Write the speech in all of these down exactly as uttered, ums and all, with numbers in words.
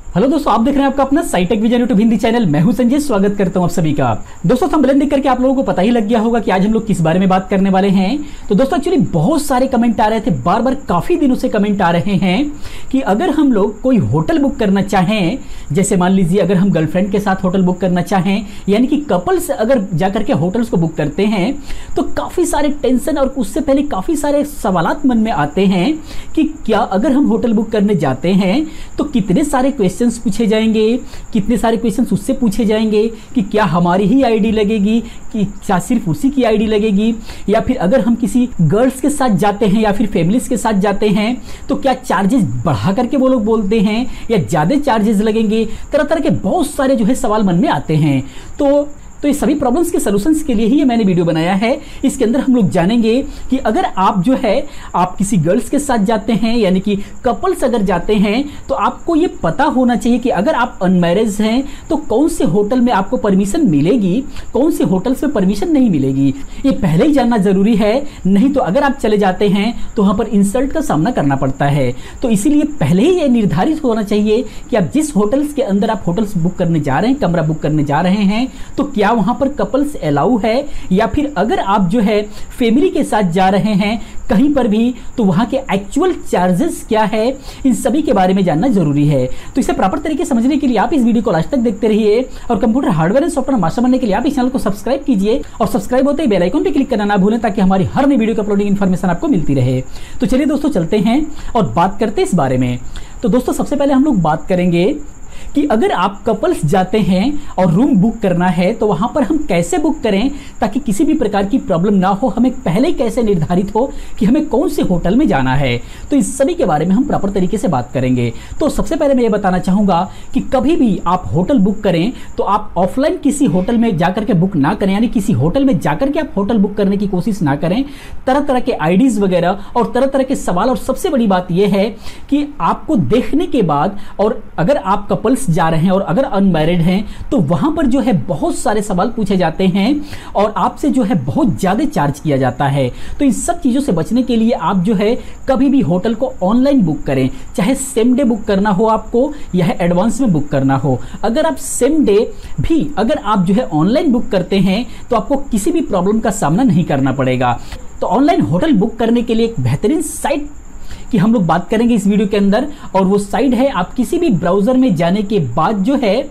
Hello दोस्तों, आप देख रहे हैं आपका अपना Scitech Vision YouTube Hindi channel. मैं हूं संजय, स्वागत करता हूं आप सभी का। दोस्तों थंबनेल देख करके आप लोगों को पता ही लग गया होगा कि आज हम लोग किस बारे में बात करने वाले हैं। तो दोस्तों एक्चुअली बहुत सारे कमेंट आ रहे थे, बार बार काफी दिनों से कमेंट आ रहे हैं कि अगर हम लोग कोई होटल बुक करना चाहें, जैसे मान लीजिए अगर हम गर्लफ्रेंड के साथ होटल बुक करना चाहें, यानी कि कपल्स अगर जाकर के होटल्स को बुक करते हैं तो काफी सारे टेंशन और उससे पहले काफी सारे सवालात मन में आते हैं कि क्या अगर हम होटल बुक करने जाते हैं तो कितने सारे क्वेश्चंस पूछे जाएंगे, कितने सारे क्वेश्चंस उससे पूछे जाएंगे कि क्या हमारी ही आईडी लगेगी कि क्या सिर्फ उसी की आईडी लगेगी, या फिर अगर हम किसी गर्ल्स के साथ जाते हैं या फिर फैमिलीज के साथ जाते हैं तो क्या चार्जेस बढ़ा करके वो लोग बोलते हैं या ज्यादा चार्जेस लगेंगे। तरह तरह के बहुत सारे जो है सवाल मन में आते हैं। तो तो ये सभी प्रॉब्लम्स के सॉल्यूशंस के लिए ही ये मैंने वीडियो बनाया है। इसके अंदर हम लोग जानेंगे कि अगर आप जो है आप किसी गर्ल्स के साथ जाते हैं, यानी कि कपल्स अगर जाते हैं, तो आपको ये पता होना चाहिए कि अगर आप अनमैरिज हैं तो कौन से होटल में आपको परमिशन मिलेगी, कौन से होटल्स में परमिशन नहीं मिलेगी। ये पहले ही जानना जरूरी है, नहीं तो अगर आप चले जाते हैं तो वहां पर इंसल्ट का सामना करना पड़ता है। तो इसीलिए पहले ही ये निर्धारित होना चाहिए कि आप जिस होटल्स के अंदर आप होटल्स बुक करने जा रहे हैं, कमरा बुक करने जा रहे हैं, तो क्या वहां पर कपल्स अलाउ है, या फिर अगर आप जो है फैमिली के साथ जा रहे हैं कहीं पर भी तो वहां के एक्चुअल चार्जेस क्या है, इन सभी के बारे में जानना जरूरी है। तो इसे प्रॉपर तरीके से समझने के लिए आप इस वीडियो को लास्ट तक देखते रहिए और computer hardware and software master बनने के लिए आप इस चैनल को सब्सक्राइब कीजिए और सब्सक्राइब होते ही बेल आइकन पे क्लिक करना ना भूलें ताकि हमारी हर नई वीडियो की अपलोडिंग इन्फॉर्मेशन आपको मिलती रहे। तो चलिए दोस्तों चलते हैं और बात करते हैं इस बारे में। तो दोस्तों सबसे पहले हम लोग बात करेंगे कि अगर आप कपल्स जाते हैं और रूम बुक करना है तो वहां पर हम कैसे बुक करें ताकि किसी भी प्रकार की प्रॉब्लम ना हो, हमें पहले ही कैसे निर्धारित हो कि हमें कौन से होटल में जाना है। तो इस सभी के बारे में हम प्रॉपर तरीके से बात करेंगे। तो सबसे पहले मैं ये बताना चाहूंगा कि कभी भी आप होटल बुक करें तो आप ऑफलाइन किसी होटल में जाकर के बुक ना करें, यानी किसी होटल में जाकर के आप होटल बुक करने की कोशिश ना करें। तरह तरह के आईडीज वगैरह और तरह तरह के सवाल, और सबसे बड़ी बात यह है कि आपको देखने के बाद, और अगर आप कपल्स जा रहे हैं और अगर अनमैरिड हैं तो वहां पर जो है बहुत सारे सवाल पूछे जाते हैं और आपसे जो है बहुत ज्यादा चार्ज किया जाता है। तो इन सब चीजों से बचने के लिए आप जो है कभी भी होटल को ऑनलाइन बुक करें, चाहे सेम डे बुक करना हो आपको या एडवांस में बुक करना हो। अगर आप सेम डे भी अगर आप जो है ऑनलाइन बुक करते हैं तो आपको किसी भी प्रॉब्लम का सामना नहीं करना पड़ेगा। तो ऑनलाइन होटल बुक करने के लिए एक बेहतरीन साइट कि हम लोग बात करेंगे इस वीडियो के अंदर, और वो साइट है, आप किसी भी ब्राउजर में जाने के बाद जो है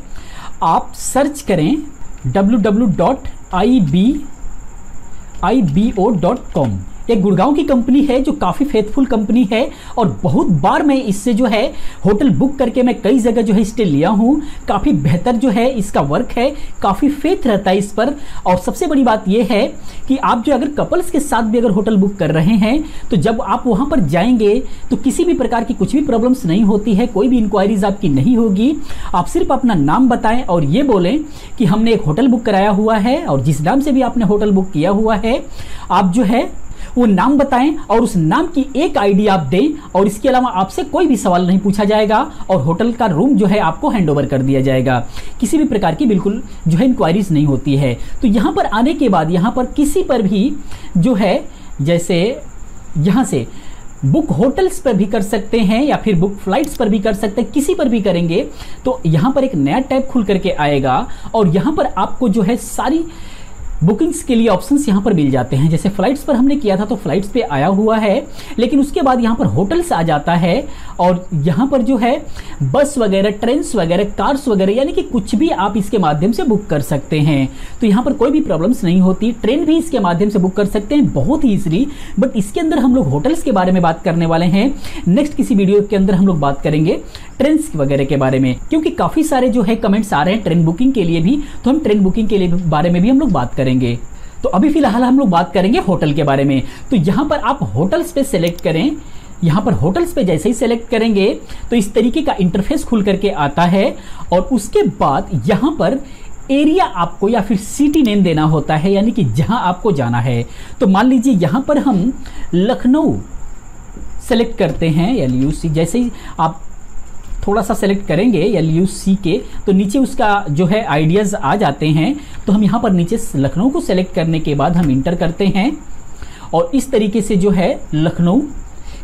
आप सर्च करें W W W dot I B O dot com. एक गुड़गांव की कंपनी है जो काफी फेथफुल कंपनी है और बहुत बार मैं इससे जो है होटल बुक करके मैं कई जगह जो है स्टे लिया हूं। काफी बेहतर जो है इसका वर्क है, काफी फेथ रहता है इस पर। और सबसे बड़ी बात यह है कि आप जो अगर कपल्स के साथ भी अगर होटल बुक कर रहे हैं तो जब आप वहां पर जाएंगे तो किसी भी प्रकार की कुछ भी प्रॉब्लम्स नहीं होती है, कोई भी इंक्वायरीज आपकी नहीं होगी। आप सिर्फ अपना नाम बताएं और ये बोलें कि हमने एक होटल बुक कराया हुआ है, और जिस नाम से भी आपने होटल बुक किया हुआ है आप जो है वो नाम बताएं और उस नाम की एक आईडी आप दें, और इसके अलावा आपसे कोई भी सवाल नहीं पूछा जाएगा और होटल का रूम जो है आपको हैंडओवर कर दिया जाएगा। किसी भी प्रकार की बिल्कुल जो है इंक्वायरीज नहीं होती है। तो यहां पर आने के बाद यहां पर किसी पर भी जो है, जैसे यहां से बुक होटल्स पर भी कर सकते हैं या फिर बुक फ्लाइट्स पर भी कर सकते हैं, किसी पर भी करेंगे तो यहां पर एक नया टैब खुल करके आएगा और यहां पर आपको जो है सारी बुकिंग्स के लिए ऑप्शंस यहां पर मिल जाते हैं। जैसे फ्लाइट्स पर हमने किया था तो फ्लाइट्स पे आया हुआ है, लेकिन उसके बाद यहां पर होटल्स आ जाता है और यहां पर जो है बस वगैरह, ट्रेन्स वगैरह, कार्स वगैरह, यानी कि कुछ भी आप इसके माध्यम से बुक कर सकते हैं। तो यहां पर कोई भी प्रॉब्लम्स नहीं होती। ट्रेन भी इसके माध्यम से बुक कर सकते हैं बहुत ही ईजिली। बट इसके अंदर हम लोग होटल्स के बारे में बात करने वाले हैं। नेक्स्ट किसी वीडियो के अंदर हम लोग बात करेंगे ट्रेन्स वगैरह के बारे में, क्योंकि काफी सारे जो है कमेंट्स आ रहे हैं ट्रेन बुकिंग के लिए भी, तो हम ट्रेन बुकिंग के लिए बारे में भी हम लोग बात करेंगे। तो अभी फिलहाल हम लोग बात करेंगे होटल के बारे में। तो यहां पर आप होटल्स पे सेलेक्ट करें। यहां पर होटल्स पे जैसे ही सेलेक्ट करेंगे तो इस तरीके का इंटरफेस खुल करके आता है और उसके बाद यहां पर एरिया आपको या फिर सिटी नेम देना होता है, यानी कि जहां आपको जाना है। तो मान लीजिए यहां पर हम लखनऊ सेलेक्ट करते हैं, एल यू सी। जैसे ही आप थोड़ा सा सेलेक्ट करेंगे एल यू सी के तो नीचे उसका जो है आइडियाज आ जाते हैं। तो हम यहाँ पर नीचे लखनऊ को सेलेक्ट करने के बाद हम इंटर करते हैं और इस तरीके से जो है लखनऊ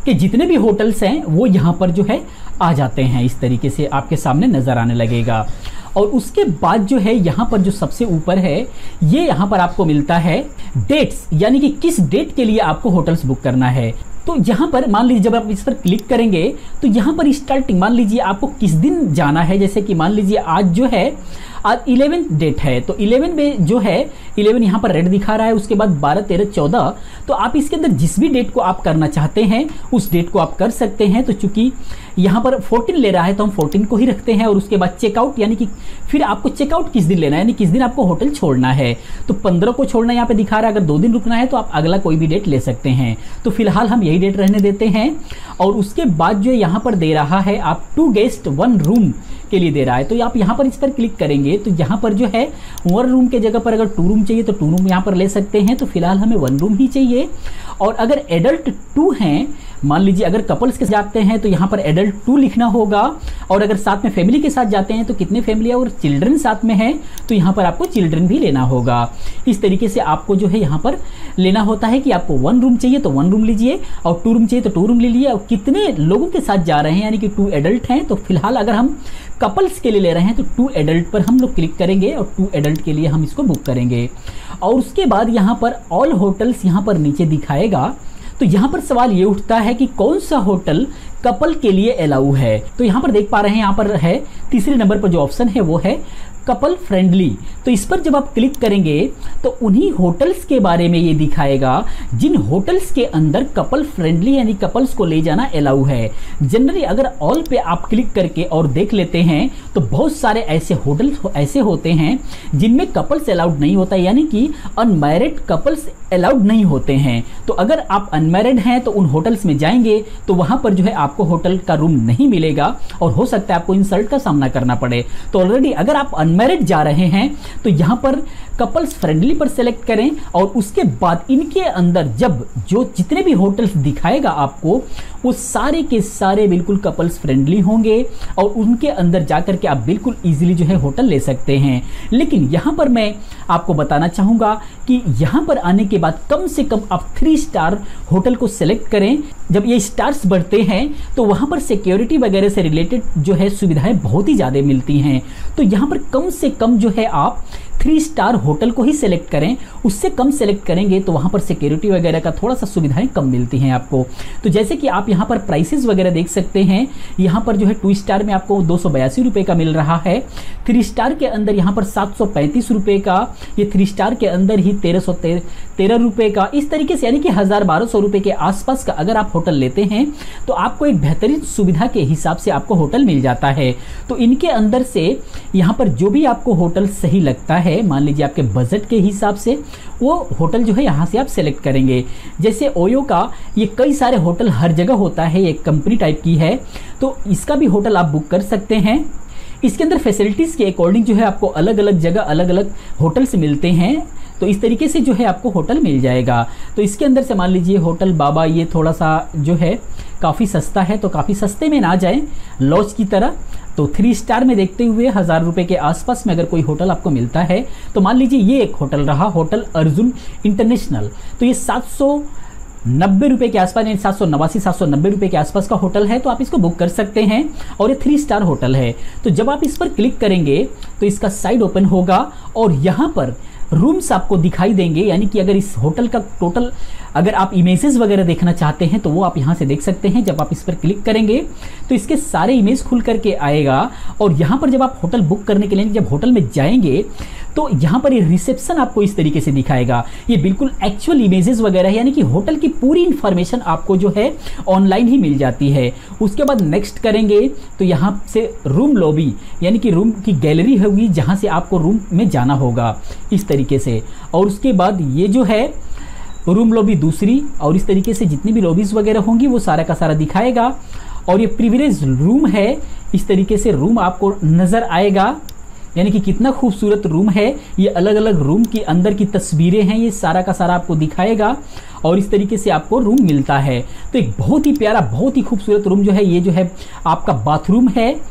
के जितने भी होटल्स हैं वो यहाँ पर जो है आ जाते हैं। इस तरीके से आपके सामने नज़र आने लगेगा। और उसके बाद जो है यहाँ पर जो सबसे ऊपर है, ये यहाँ पर आपको मिलता है डेट्स, यानी कि किस डेट के लिए आपको होटल्स बुक करना है। तो यहाँ पर मान लीजिए जब आप इस पर क्लिक करेंगे तो यहाँ पर स्टार्टिंग मान लीजिए आपको किस दिन जाना है। जैसे कि मान लीजिए आज जो है आज इलेवेंथ डेट है, तो इलेवन में जो है इलेवन यहाँ पर रेड दिखा रहा है। उसके बाद बारह तेरह चौदह, तो आप इसके अंदर जिस भी डेट को आप करना चाहते हैं उस डेट को आप कर सकते हैं। तो चूंकि यहाँ पर फोर्टीन ले रहा है तो हम फोर्टीन को ही रखते हैं। और उसके बाद चेकआउट, यानी कि फिर आपको चेकआउट किस दिन लेना है, यानी किस दिन आपको होटल छोड़ना है। तो पंद्रह को छोड़ना यहाँ पे दिखा रहा है। अगर दो दिन रुकना है तो आप अगला कोई भी डेट ले सकते हैं। तो फिलहाल हम यही डेट रहने देते हैं। और उसके बाद जो यहाँ पर दे रहा है आप टू गेस्ट वन रूम के लिए दे रहा है। तो आप यहाँ पर इस पर क्लिक करेंगे तो यहाँ पर जो है वन रूम के जगह पर अगर टू रूम चाहिए तो टू रूम यहाँ पर ले सकते हैं। तो फिलहाल हमें वन रूम ही चाहिए। और अगर एडल्ट टू हैं, मान लीजिए अगर कपल्स के साथ जाते हैं तो यहाँ पर एडल्ट टू लिखना होगा। और अगर साथ में फैमिली के साथ जाते हैं तो कितने फैमिली और चिल्ड्रन साथ में है तो यहाँ पर आपको चिल्ड्रन भी लेना होगा। इस तरीके से आपको जो है यहाँ पर लेना होता है कि आपको वन रूम चाहिए तो वन रूम लीजिए, और टू रूम चाहिए तो टू रूम ले लीजिए। और कितने लोगों के साथ जा रहे हैं, यानी कि टू एडल्ट हैं, तो फिलहाल अगर हम कपल्स के लिए ले रहे हैं तो टू एडल्ट पर हम लोग क्लिक करेंगे और टू एडल्ट के लिए हम इसको बुक करेंगे। और उसके बाद यहाँ पर ऑल होटल्स यहाँ पर नीचे दिखाएगा। तो यहाँ पर सवाल ये उठता है कि कौन सा होटल कपल के लिए अलाउ है। तो यहाँ पर देख पा रहे हैं, यहाँ पर है तीसरे नंबर पर जो ऑप्शन है वो है कपल फ्रेंडली। तो इस पर जब आप क्लिक करेंगे तो उन्हीं होटल्स के बारे में ये दिखाएगा जिन होटल्स के अंदर कपल फ्रेंडली यानी कपल्स को ले जाना अलाउ है। जनरली अगर ऑल पे आप क्लिक करके और देख लेते हैं तो बहुत सारे ऐसे होटल्स ऐसे होते हैं जिनमें कपल्स अलाउड नहीं होता, यानी कि अनमैरिड कपल्स अलाउड नहीं होते हैं। तो अगर आप अनमैरिड हैं तो उन होटल्स में जाएंगे तो वहां पर जो है आपको होटल का रूम नहीं मिलेगा और हो सकता है आपको इंसल्ट का सामना करना पड़े। तो ऑलरेडी अगर आप अनमैरिड जा रहे हैं तो यहां पर कपल्स फ्रेंडली पर सेलेक्ट करें। और उसके बाद इनके अंदर जब जो जितने भी होटल्स दिखाएगा आपको वो सारे के सारे बिल्कुल कपल्स फ्रेंडली होंगे और उनके अंदर जाकर के आप बिल्कुल इजीली जो है होटल ले सकते हैं। लेकिन यहां पर मैं आपको बताना चाहूंगा कि यहां पर आने के बाद कम से कम आप थ्री स्टार होटल को सेलेक्ट करें। जब ये स्टार्स बढ़ते हैं तो वहां पर सिक्योरिटी वगैरह से रिलेटेड जो है सुविधाएं बहुत ही ज्यादा मिलती हैं। तो यहां पर कम से कम जो है आप थ्री स्टार होटल को ही सेलेक्ट करें। उससे कम सेलेक्ट करेंगे तो वहां पर सिक्योरिटी वगैरह का थोड़ा सा सुविधाएं कम मिलती हैं आपको। तो जैसे कि आप यहां पर प्राइसेस वगैरह देख सकते हैं, यहां पर जो है टू स्टार में आपको दो सौ बयासी रुपए का मिल रहा है, थ्री स्टार के अंदर यहां पर सात सौ पैंतीस रुपए का, ये थ्री स्टार के अंदर ही तेरह सौ तेरह रुपए का, इस तरीके से यानी कि हजार बारह सौ रुपए के आसपास का अगर आप होटल लेते हैं तो आपको एक बेहतरीन सुविधा के हिसाब से आपको होटल मिल जाता है। तो इनके अंदर से यहां पर जो भी आपको होटल सही लगता है, मान लीजिए आपके बजट के हिसाब से, वो होटल जो है यहां से आप सेलेक्ट करेंगे। जैसे ओयो का ये कई सारे होटल हर जगह होता है, एक कंपनी टाइप की है, तो इसका भी होटल आप बुक कर सकते हैं। इसके अंदर फैसिलिटीज के अकॉर्डिंग जो है आपको अलग अलग जगह अलग अलग होटल्स मिलते हैं। तो इस तरीके से जो है आपको होटल मिल जाएगा। तो इसके अंदर से मान लीजिए होटल बाबा ये थोड़ा सा जो है काफ़ी सस्ता है, तो काफ़ी सस्ते में ना जाएं लॉज की तरह। तो थ्री स्टार में देखते हुए हजार रुपए के आसपास में अगर कोई होटल आपको मिलता है तो मान लीजिए ये एक होटल रहा, होटल अर्जुन इंटरनेशनल, तो ये सात सौ नब्बे रुपए के आसपास, यानी सात सौ नवासी सात सौ नब्बे रुपए के आसपास का होटल है, तो आप इसको बुक कर सकते हैं। और ये थ्री स्टार होटल है। तो जब आप इस पर क्लिक करेंगे तो इसका साइड ओपन होगा और यहाँ पर रूम्स आपको दिखाई देंगे, यानी कि अगर इस होटल का टोटल अगर आप इमेजेस वगैरह देखना चाहते हैं तो वो आप यहाँ से देख सकते हैं। जब आप इस पर क्लिक करेंगे तो इसके सारे इमेज खुल करके आएगा और यहाँ पर जब आप होटल बुक करने के लिए जब होटल में जाएंगे तो यहाँ पर ये रिसेप्शन आपको इस तरीके से दिखाएगा। ये बिल्कुल एक्चुअल इमेजेस वगैरह है, यानी कि होटल की पूरी इंफॉर्मेशन आपको जो है ऑनलाइन ही मिल जाती है। उसके बाद नेक्स्ट करेंगे तो यहाँ से रूम लॉबी, यानी कि रूम की गैलरी होगी जहाँ से आपको रूम में जाना होगा इस तरीके से। और उसके बाद ये जो है रूम लॉबी दूसरी, और इस तरीके से जितनी भी लॉबीज वगैरह होंगी वो सारा का सारा दिखाएगा। और ये प्रिविलेज रूम है, इस तरीके से रूम आपको नजर आएगा, यानी कि कितना खूबसूरत रूम है। ये अलग अलग रूम की अंदर की तस्वीरें हैं, ये सारा का सारा आपको दिखाएगा और इस तरीके से आपको रूम मिलता है। तो एक बहुत ही प्यारा बहुत ही खूबसूरत रूम जो है, ये जो है आपका बाथरूम है,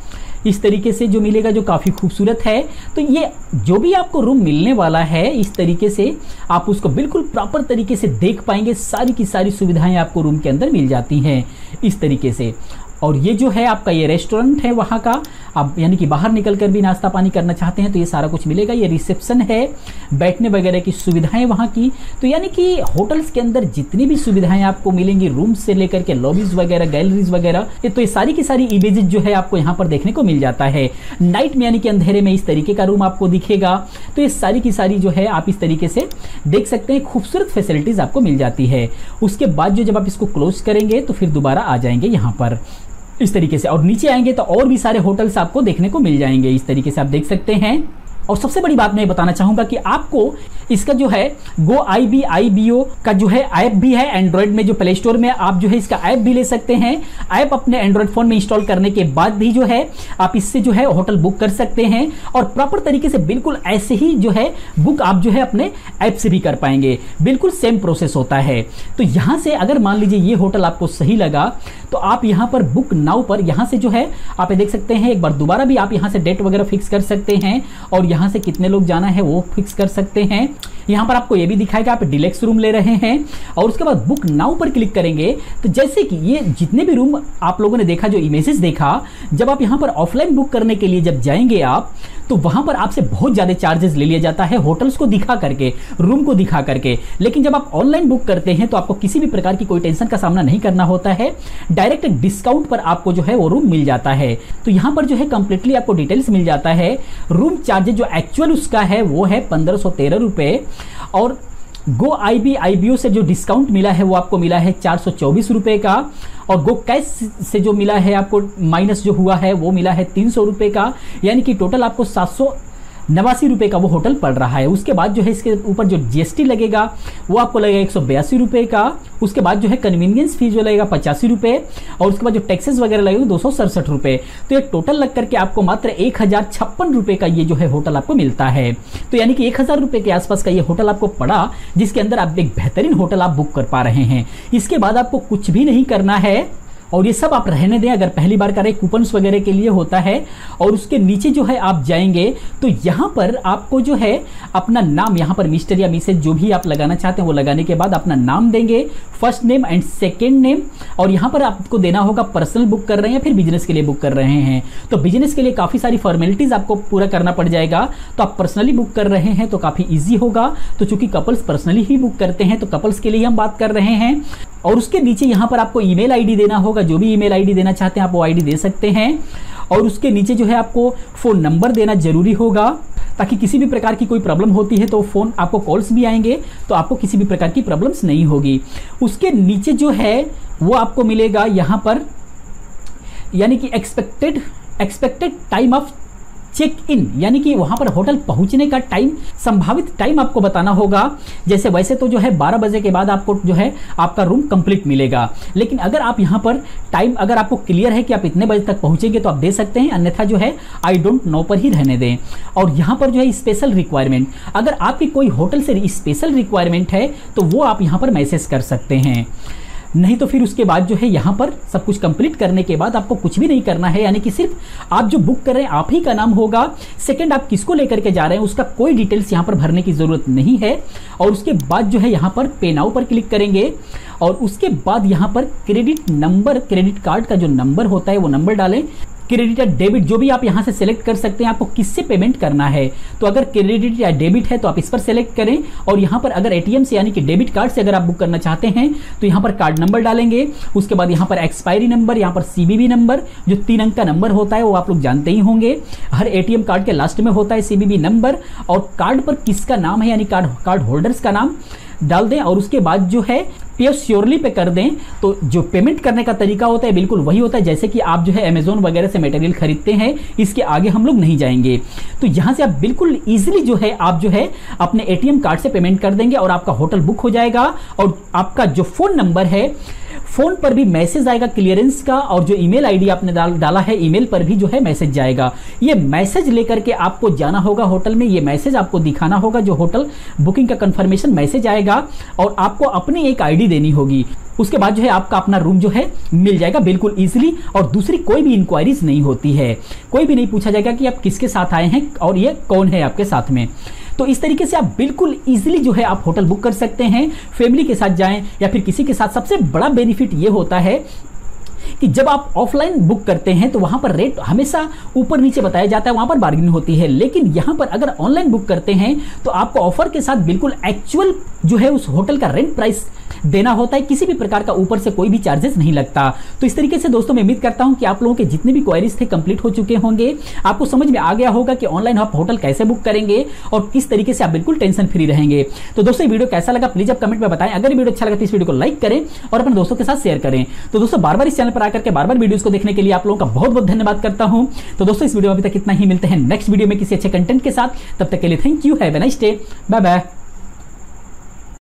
इस तरीके से जो मिलेगा, जो काफ़ी खूबसूरत है। तो ये जो भी आपको रूम मिलने वाला है, इस तरीके से आप उसको बिल्कुल प्रॉपर तरीके से देख पाएंगे। सारी की सारी सुविधाएं आपको रूम के अंदर मिल जाती हैं इस तरीके से। और ये जो है आपका ये रेस्टोरेंट है वहाँ का, आप यानी कि बाहर निकल कर भी नाश्ता पानी करना चाहते हैं तो ये सारा कुछ मिलेगा। ये रिसेप्शन है, बैठने वगैरह की सुविधाएं वहाँ की। तो यानी कि होटल्स के अंदर जितनी भी सुविधाएं आपको मिलेंगी, रूम से लेकर के लॉबीज वगैरह, गैलरीज वगैरह, तो ये सारी की सारी इमेजेस जो है आपको यहाँ पर देखने को मिल जाता है। नाइट में यानी कि अंधेरे में इस तरीके का रूम आपको दिखेगा। तो ये सारी की सारी जो है आप इस तरीके से देख सकते हैं, खूबसूरत फैसिलिटीज आपको मिल जाती है। उसके बाद जो जब आप इसको क्लोज करेंगे तो फिर दोबारा आ जाएंगे यहाँ पर इस तरीके से, और नीचे आएंगे तो और भी सारे होटल्स आपको देखने को मिल जाएंगे। इस तरीके से आप देख सकते हैं। और सबसे बड़ी बात मैं बताना चाहूंगा कि आपको इसका जो है गो आई बी आई बी ओ का जो है ऐप भी है एंड्रॉइड में, जो प्ले स्टोर में आप जो है इसका ऐप भी ले सकते हैं। ऐप अपने एंड्रॉइड फोन में इंस्टॉल करने के बाद भी जो है आप इससे जो है होटल बुक कर सकते हैं, और प्रॉपर तरीके से बिल्कुल ऐसे ही जो है बुक आप जो है अपने ऐप से भी कर पाएंगे। बिल्कुल सेम प्रोसेस होता है। तो यहां से अगर मान लीजिए ये होटल आपको सही लगा तो आप यहां पर बुक नाउ पर यहां से जो है आप देख सकते हैं, एक बार दोबारा भी आप यहां से डेट वगैरह फिक्स कर सकते हैं, और यहां से कितने लोग जाना है वो फिक्स कर सकते हैं। यहां पर आपको ये भी दिखाएगा आप डिलक्स रूम ले रहे हैं, और उसके बाद बुक नाउ पर क्लिक करेंगे तो जैसे कि ये जितने भी रूम आप लोगों ने देखा, जो इमेजेस देखा, जब आप यहां पर ऑफलाइन बुक करने के लिए जब जाएंगे आप, तो वहां पर आपसे बहुत ज्यादा चार्जेस ले लिया जाता है होटल्स को दिखा करके, रूम को दिखा करके। लेकिन जब आप ऑनलाइन बुक करते हैं तो आपको किसी भी प्रकार की कोई टेंशन का सामना नहीं करना होता है। डायरेक्ट डिस्काउंट पर आपको जो है वो रूम मिल जाता है। तो यहां पर जो है कंप्लीटली आपको डिटेल्स मिल जाता है। रूम चार्जेस जो एक्चुअल उसका है वो है पंद्रह सौ तेरह रुपए, और गो आई बी आई बी ओ से जो डिस्काउंट मिला है वो आपको मिला है चार सौ चौबीस रुपए का, और गो कैश से जो मिला है आपको माइनस जो हुआ है वो मिला है तीन सौ रुपए का, यानी कि टोटल आपको सात सौ नवासी रुपए का वो होटल पड़ रहा है। उसके बाद जो है इसके ऊपर जो जीएसटी लगेगा वो आपको लगेगा एक सौ बयासी रुपए का। उसके बाद जो है कन्वीनियंस फीस जो लगेगा पचासी रुपए, और उसके बाद जो टैक्सेस वगैरह लगेगा दो सौ सड़सठ रुपए। तो ये टोटल लग करके आपको मात्र एक हजार छप्पन रुपए का ये जो है होटल आपको मिलता है। तो यानी कि एक हजार रुपए के आसपास का ये होटल आपको पड़ा, जिसके अंदर आप एक बेहतरीन होटल आप बुक कर पा रहे हैं। इसके बाद आपको कुछ भी नहीं करना है, और ये सब आप रहने दें, अगर पहली बार करें कूपन्स वगैरह के लिए होता है। और उसके नीचे जो है आप जाएंगे तो यहाँ पर आपको जो है अपना नाम, यहाँ पर मिस्टर या मिसेज जो भी आप लगाना चाहते हैं वो लगाने के बाद अपना नाम देंगे, first name and second name. और यहाँ पर आपको देना होगा पर्सनल बुक कर रहे हैं फिर बिजनेस के लिए बुक कर रहे हैं। तो बिजनेस के लिए काफ़ी सारी फॉर्मेलिटीज आपको पूरा करना पड़ जाएगा। तो आप पर्सनली बुक कर रहे हैं तो काफ़ी ईजी होगा। तो चूंकि कपल्स पर्सनली ही बुक करते हैं तो कपल्स के लिए हम बात कर रहे हैं। और उसके नीचे यहाँ पर आपको ईमेल आईडी देना होगा, जो भी ईमेल आईडी देना चाहते हैं आप वो आईडी दे सकते हैं। और उसके नीचे जो है आपको फोन नंबर देना जरूरी होगा, ताकि किसी भी प्रकार की कोई प्रॉब्लम होती है तो फोन आपको कॉल्स भी आएंगे तो आपको किसी भी प्रकार की प्रॉब्लम्स नहीं होगी। उसके नीचे जो है वो आपको मिलेगा यहाँ पर, यानी कि expected expected time of check in, यानी कि वहां पर होटल पहुंचने का टाइम, संभावित टाइम आपको बताना होगा। जैसे वैसे तो जो है बारह बजे के बाद आपको जो है आपका रूम कंप्लीट मिलेगा, लेकिन अगर आप यहां पर टाइम अगर आपको क्लियर है कि आप इतने बजे तक पहुंचेंगे तो आप दे सकते हैं, अन्यथा जो है आई डोंट नो पर ही रहने दें। और यहां पर जो है स्पेशल रिक्वायरमेंट, अगर आपकी कोई होटल से स्पेशल रिक्वायरमेंट है तो वो आप यहां पर मैसेज कर सकते हैं। नहीं तो फिर उसके बाद जो है यहाँ पर सब कुछ कंप्लीट करने के बाद आपको कुछ भी नहीं करना है, यानी कि सिर्फ आप जो बुक कर रहे हैं आप ही का नाम होगा। सेकंड आप किसको लेकर के जा रहे हैं उसका कोई डिटेल्स यहाँ पर भरने की जरूरत नहीं है। और उसके बाद जो है यहाँ पर पे नाउ पर क्लिक करेंगे, और उसके बाद यहाँ पर क्रेडिट नंबर, क्रेडिट कार्ड का जो नंबर होता है वो नंबर डालें। क्रेडिट या डेबिट जो भी आप यहां से सिलेक्ट कर सकते हैं, आपको किससे पेमेंट करना है। तो अगर क्रेडिट या डेबिट है तो आप इस पर सिलेक्ट करें, और यहां पर अगर एटीएम से यानी कि डेबिट कार्ड से अगर आप बुक करना चाहते हैं तो यहां पर कार्ड नंबर डालेंगे। उसके बाद यहां पर एक्सपायरी नंबर, यहां पर सीबीबी नंबर, जो तीन अंक का नंबर होता है वो आप लोग जानते ही होंगे, हर एटीएम कार्ड के लास्ट में होता है सीबीबी नंबर। और कार्ड पर किसका नाम है यानी कार्ड कार्ड होल्डर्स का नाम डाल दें, और उसके बाद जो है पे श्योरली पे कर दें। तो जो पेमेंट करने का तरीका होता है बिल्कुल वही होता है जैसे कि आप जो है अमेजोन वगैरह से मटेरियल खरीदते हैं, इसके आगे हम लोग नहीं जाएंगे। तो यहां से आप बिल्कुल इजीली जो है आप जो है अपने एटीएम कार्ड से पेमेंट कर देंगे और आपका होटल बुक हो जाएगा। और आपका जो फोन नंबर है फोन पर भी मैसेज आएगा क्लियरेंस का, और जो ईमेल आईडी आपने डाल, डाला है ईमेल पर भी जो है मैसेज जाएगा। ये मैसेज लेकर के आपको जाना होगा होटल में, ये मैसेज आपको दिखाना होगा, जो होटल बुकिंग का कंफर्मेशन मैसेज आएगा, और आपको अपनी एक आईडी देनी होगी। उसके बाद जो है आपका अपना रूम जो है मिल जाएगा बिल्कुल इजीली, और दूसरी कोई भी इंक्वायरीज नहीं होती है, कोई भी नहीं पूछा जाएगा कि आप किसके साथ आए हैं और ये कौन है आपके साथ में। तो इस तरीके से आप बिल्कुल इजीली जो है आप होटल बुक कर सकते हैं, फैमिली के साथ जाएं या फिर किसी के साथ। सबसे बड़ा बेनिफिट ये होता है कि जब आप ऑफलाइन बुक करते हैं तो वहां पर रेट हमेशा ऊपर नीचे बताया जाता है, वहां पर बार्गेनिंग होती है, लेकिन यहां पर अगर ऑनलाइन बुक करते हैं तो आपको ऑफर के साथ बिल्कुल एक्चुअल जो है उस होटल का रेंट प्राइस देना होता है, किसी भी प्रकार का ऊपर से कोई भी चार्जेस नहीं लगता। तो इस तरीके से दोस्तों मैं उम्मीद करता हूं कि आप लोगों के जितने भी क्वेरीज थे कंप्लीट हो चुके होंगे, आपको समझ में आ गया होगा कि ऑनलाइन आप होटल कैसे बुक करेंगे और किस तरीके से आप बिल्कुल टेंशन फ्री रहेंगे। तो दोस्तों वीडियो कैसा लगा प्लीज आप कमेंट में बताएं। अगर वीडियो अच्छा लगा तो इस वीडियो को लाइक करें और अपने दोस्तों के साथ शेयर करें। तो दोस्तों बार बार इस चैनल पर आकर के बार बार वीडियोस को देखने के लिए आप लोगों का बहुत बहुत धन्यवाद करता हूं। तो दोस्तों इस वीडियो में अभी तक इतना ही, मिलते हैं नेक्स्ट वीडियो में किसी अच्छे कंटेंट के साथ, तब तक के लिए thank you, have a nice day, bye bye.